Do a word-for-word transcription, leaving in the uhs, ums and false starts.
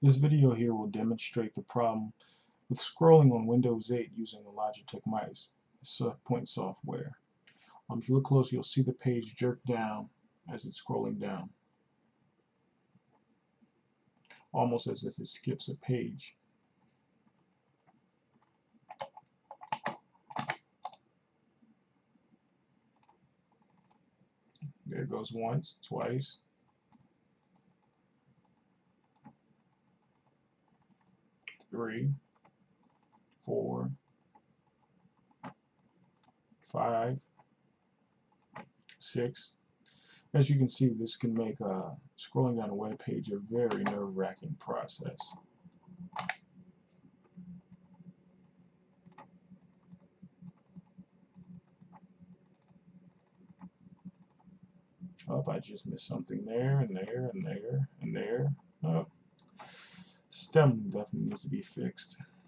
This video here will demonstrate the problem with scrolling on Windows eight using the Logitech mice, the SetPoint software. Um, if you look close, you'll see the page jerk down as it's scrolling down, almost as if it skips a page. There it goes once, twice. Three, four, five, six. As you can see, this can make uh, scrolling down a web page a very nerve-wracking process. Oh, I just missed something there and there and there and there. Oh, stem definitely needs to be fixed.